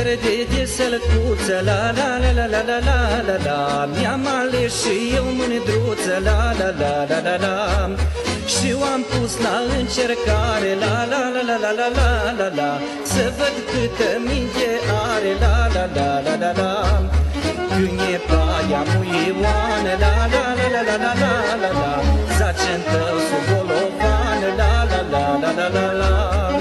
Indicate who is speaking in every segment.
Speaker 1: verde de sălcuță, la la la la la la la la la. Mi-am ales și eu mândruță, la la la la la la. Și o-am pus la încercare, la la la la la la la la la. Să văd câtă minte are, la la la la la la. Când e paia muioană, la la la la la la la la la. Zacen tău sub bolovană, la la la la la la la.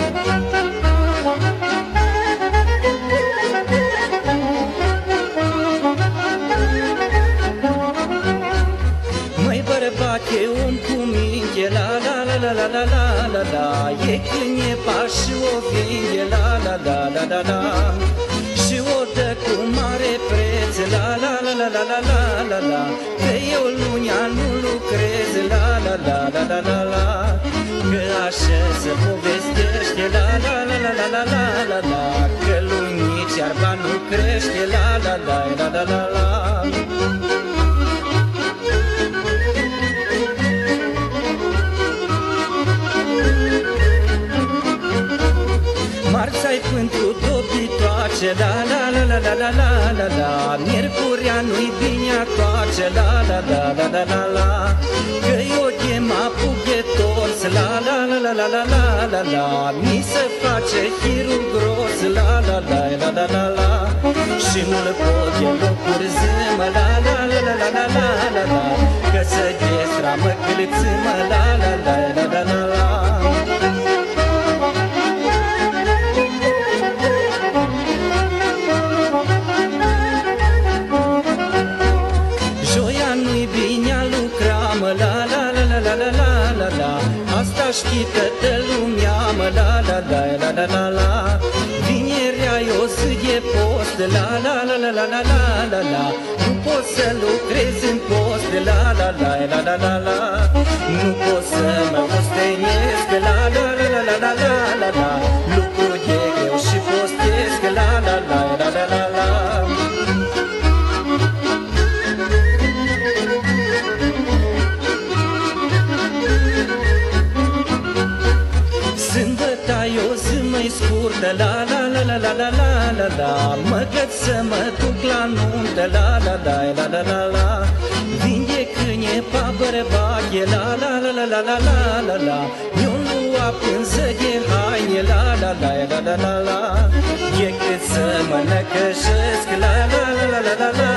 Speaker 1: Măi bărbate, om cu minte, la la la la la la la la la. E când e pași și o vinde, la la la la la la. Și o dă cu mare preț, la la la la la la la la la. Că eu lunea nu lucrez, la la la la la la la. Că așa se povestește, la la la la la la la la la. Că lunii iarba nu crește, la la la la la la la. Marți-ai pentru dobitoace, la la la la la la la la la. Miercurea nu-i bine atoace, la la la la la la la. Că eu chem apuc de tors, la la la la la la la la la. Mi se face chirul gros, la la la la la la la. Și nu-l pot de locuri zâmă, la la la la la la la la la. Că să destra mă câlțâmă, la la la la la la la. Asta știi toată lumea, mă, la la la la la la la. Vinerea e o zi de post, la la la la la la la la la. Nu poți să lucrezi în post, la la la la la la la. Nu poți să mă ostenesc, la la la la la la la la la. Lucru e greu și postesc, la la la la la la la. Sâmbăta e o zi mai scurtă, la la la la la la la la la. Mă găt să mă duc la nuntă, la la la la la la la. Vinde câine pa bărbache, la la la la la la la la la. Eu nu am pânză de haine, la la la la la la la. E cât să mă năcășesc, la la la la la la la